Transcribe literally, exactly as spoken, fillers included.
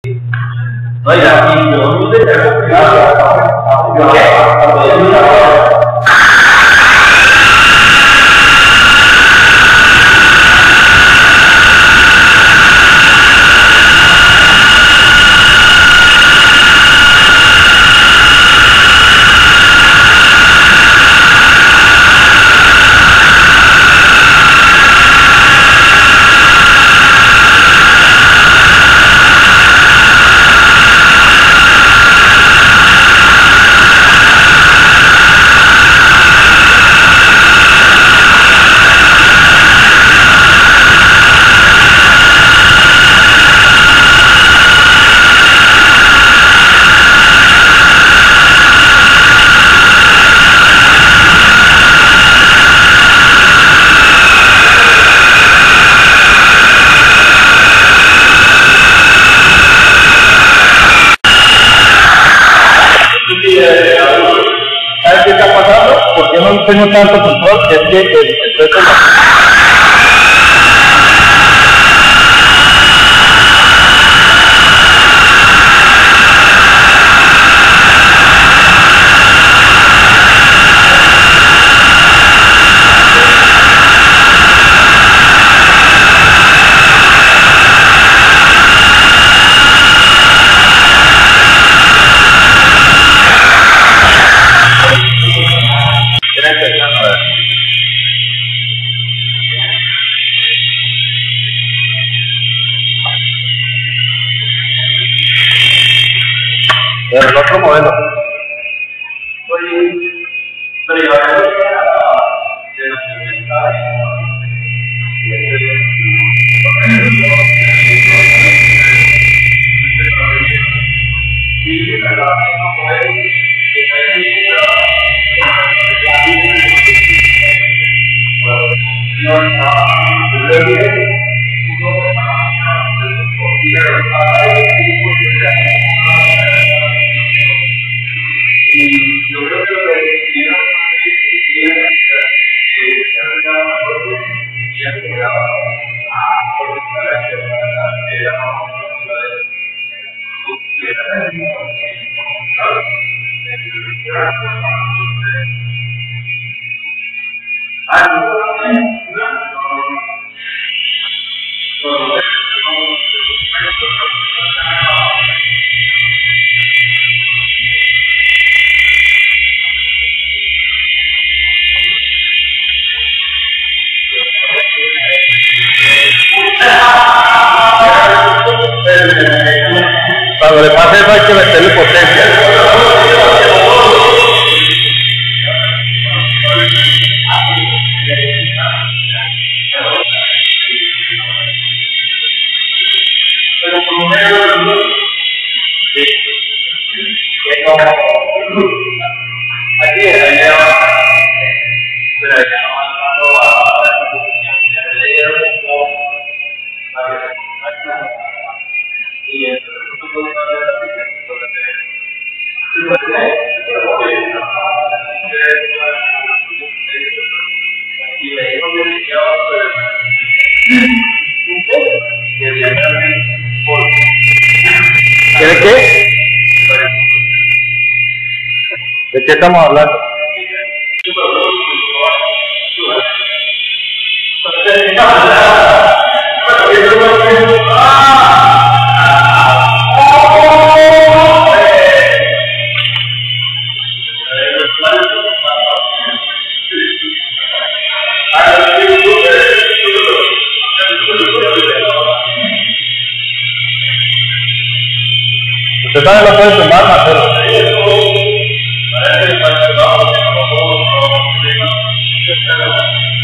Oiga, y no te ¿sabes qué está pasando? Porque no tengo tanto control, es que el, el peso pero el otro modelo. Cuando le pase eso hay que meterle potencia. Pero por lo menos aquí es allá, pero allá no va a y el ¿quiere qué? ¿De qué estamos hablando? Usted sabe lo que es tomar, Marcelo. Parece que para el trabajo,